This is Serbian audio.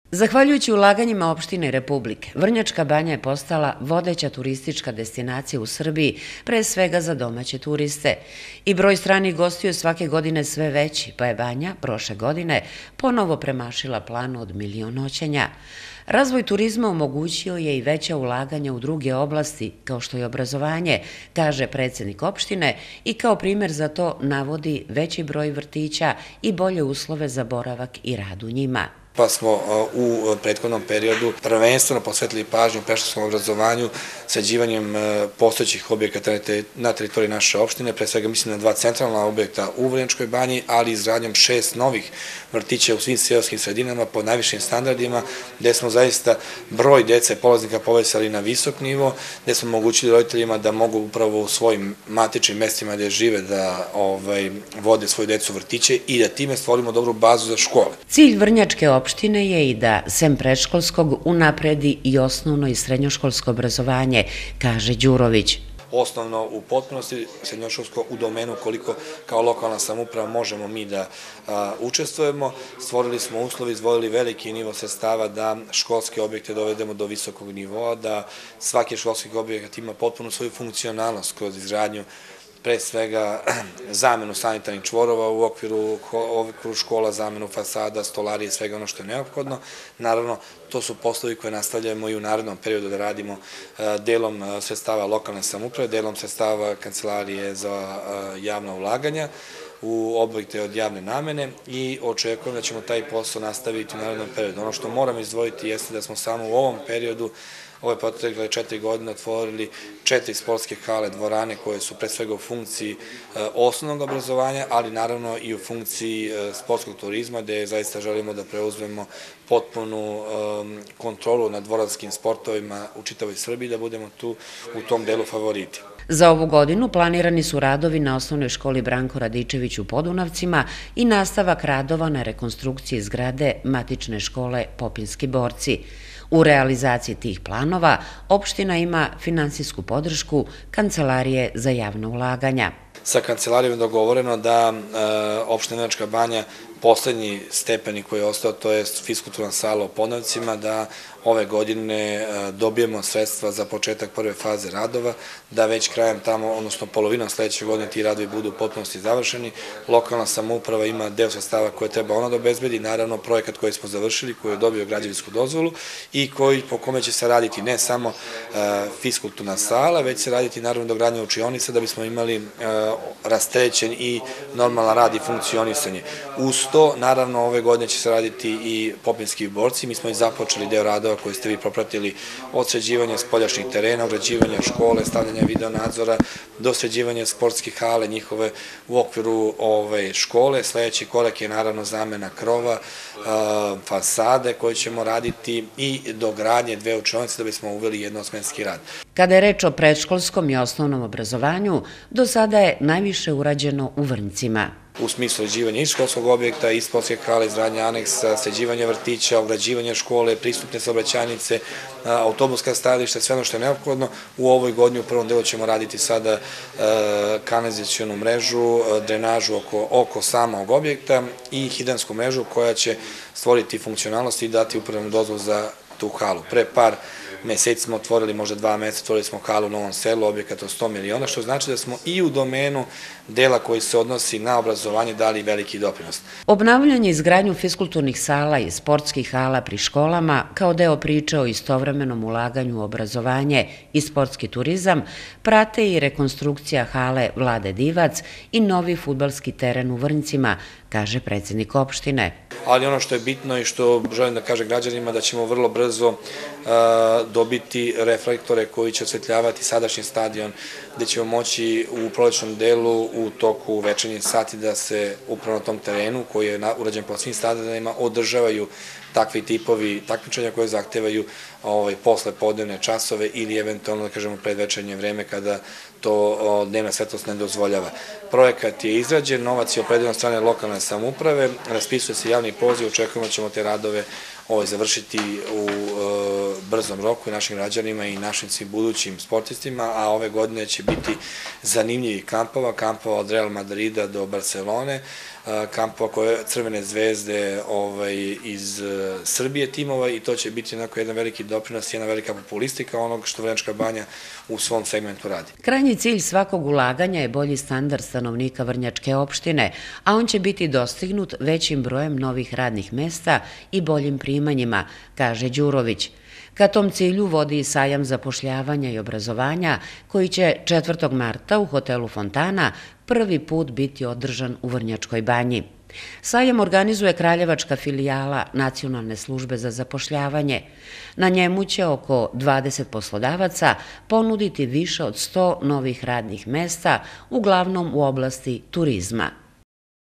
Zahvaljujući ulaganjima opštine Republike, Vrnjačka Banja je postala vodeća turistička destinacija u Srbiji, pre svega za domaće turiste. I broj stranih gostiju je svake godine sve veći, pa je Banja prošle godine ponovo premašila planu od 1.000.000 noćenja. Razvoj turizma omogućio je i veća ulaganja u druge oblasti, kao što je obrazovanje, kaže predsjednik opštine, i kao primer za to navodi veći broj vrtića i bolje uslove za boravak i rad u njima. Pa smo u prethodnom periodu prvenstveno posvetili pažnju predškolskom obrazovanju, sređivanjem postojećih objekata na teritoriji naše opštine, pre svega mislim na 2 centralna objekta u Vrnjačkoj Banji, ali i izgradnjom 6 novih vrtića u svim seoskim sredinama pod najvišim standardima, gde smo zaista broj dece polaznika povećali na visok nivo, gde smo omogućili roditeljima da mogu upravo u svojim matičnim mestima gde žive da vode svoju decu u vrtiće i da time stvorimo dobru bazu za škole. Cilj Vrnjačke opštine je i da, sem predškolskog, unapredi i osnovno i srednjoškolsko obrazovanje, kaže Đurović. Osnovno u potpunosti, srednjoškolsko u domenu koliko kao lokalna samouprava možemo mi da učestvujemo. Stvorili smo uslovi, izdvojili veliki nivo sredstava da školske objekte dovedemo do visokog nivoa, da svaki školski objekat ima potpuno svoju funkcionalnost kroz izgradnju pre svega zamenu sanitarnih čvorova u okviru škola, zamenu fasada, stolarije i svega ono što je neophodno. Naravno, to su poslovi koje nastavljamo i u narednom periodu da radimo delom sredstava lokalne samouprave, delom sredstava Kancelarije za javna ulaganja u objekte od javne namene i očekujem da ćemo taj posao nastaviti u narednom periodu. Ono što moram izdvojiti jeste da smo samo u ovom periodu ove protekle 4 godine otvorili 4 sportske hale, dvorane koje su pre svega u funkciji osnovnog obrazovanja, ali naravno i u funkciji sportskog turizma, gde zaista želimo da preuzmemo potpunu kontrolu nad dvoranskim sportovima u čitavoj Srbiji, da budemo tu u tom delu favoriti. Za ovu godinu planirani su radovi na osnovnoj školi Branko Radičević u Podunavcima i nastavak radova na rekonstrukciji zgrade matične škole Popinski borci. U realizaciji tih planova opština ima finansijsku podršku Kancelarije za javna ulaganja. Sa Kancelarijom je dogovoreno da opština Vrnjačka Banja poslednji stepeni koji je ostao, to je fiskulturna sala u Podunavcima, da ove godine dobijemo sredstva za početak prve faze radova, da već krajem tamo, odnosno polovinom sledeće godine ti radovi budu u potpunosti završeni. Lokalna samouprava ima deo sredstava koje treba ona da obezbedi, naravno projekat koji smo završili, koji je dobio građevinsku dozvolu i po kome će se raditi ne samo fiskulturna sala, već se raditi naravno dogradnja učionica da bismo imali rasterećen i normalan rad i funkcionisanje. Uz to, naravno, ove godine će se raditi i Popinski borci. Mi smo i započeli deo radova koji ste vi propratili od sređivanja spoljašnjih terena, uređivanja škole, stavljanja videonadzora, do sređivanja sportskih hale njihove u okviru škole. Sledeći korak je naravno zamena krova, fasade koje ćemo raditi i dogradnje 2 učionice da bismo uveli jednosmenski rad. Kada je reč o predškolskom i osnovnom obrazovanju, do sada je najviše urađeno u Vrnjcima. U smislu sređivanja i školskog objekta, i sportske hale, izgradnja aneksa, sređivanja vrtića, ograđivanja škole, pristupne saobraćajnice, autobuska stajališta, sve ono što je neophodno. U ovoj godini u prvom delu ćemo raditi sada kanalizacionu mrežu, drenažu oko samog objekta i hidransku mrežu koja će stvoriti funkcionalnost i dati upravnu dozvolu za tu halu. Pre par meseci smo otvorili, možda 2 meseca, otvorili smo halu u Novom Selu, objekat od 100 miliona, što znači da smo i u domenu dela koji se odnosi na obrazovanje dali veliki doprinos. Obnavljanje i izgradnju fiskulturnih sala i sportskih hala pri školama, kao deo priče o istovremenom ulaganju u obrazovanje i sportski turizam, prate i rekonstrukcija hale Vlade Divac i novi fudbalski teren u Vrnjcima, kaže predsjednik opštine. Ali ono što je bitno i što želim da kažem građanima, da ćemo vrlo brzo dobiti reflektore koji će osvetljavati sadašnji stadion, gde ćemo moći u prolećnom delu u toku večernjih sati da se upravo na tom terenu koji je urađen po svim stadionima održavaju takvi tipovi takmičenja koje zahtevaju posle podnevne časove ili eventualno, da kažemo, predvečernje vreme kada to dnevna svetlost ne dozvoljava. Projekat je izrađen, novac je opredeljen od strane lokalne samouprave, raspisuje se javni poziv, očekujemo da ćemo te radove završiti u brzom roku i našim građanima i našim svim budućim sportistima, a ove godine će biti zanimljivi kampova od Real Madrida do Barcelone, kampova koje Crvene zvezde iz Srbije timova i to će biti onako jedan veliki doprinos i jedna velika populistika onog što Vrnjačka Banja u svom segmentu radi. Krajnji cilj svakog ulaganja je bolji standard stanovnika Vrnjačke opštine, a on će biti dostignut većim brojem novih radnih mesta i boljim primanjima, kaže Đurović. Ka tom cilju vodi i sajam zapošljavanja i obrazovanja koji će 4. marta u hotelu Fontana prvi put biti održan u Vrnjačkoj Banji. Sajam organizuje kraljevačka filijala Nacionalne službe za zapošljavanje. Na njemu će oko 20 poslodavaca ponuditi više od 100 novih radnih mesta, uglavnom u oblasti turizma.